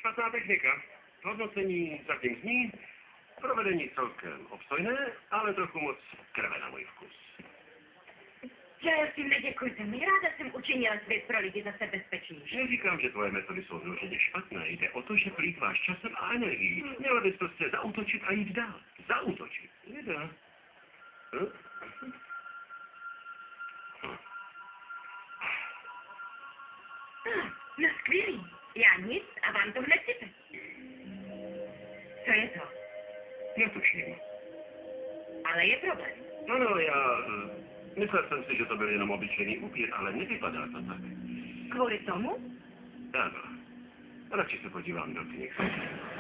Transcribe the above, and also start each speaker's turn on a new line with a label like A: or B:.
A: špatná technika. Hodnocení zatím zní, provedení celkem obstojné, ale trochu moc krve na můj vkus.
B: Prosím, neděkujte mi. Ráda jsem učinila svět pro lidi zase bezpečnější.
A: Neříkám, že tvoje metody jsou vyloženě špatné. Jde o to, že plýtváš časem a energií. Měla bys prostě zaútočit a jít dál. Zaútočit. Jde.
B: No skvělý. Já nic a vám to hned sype. Co je to?
A: Netuším.
B: Ale je problém.
A: Ano, myslel jsem si, že to byl jenom obyčejný upír, ale nevypadá to tak.
B: Kvůli tomu?
A: Ano. Radši se podívám do knih.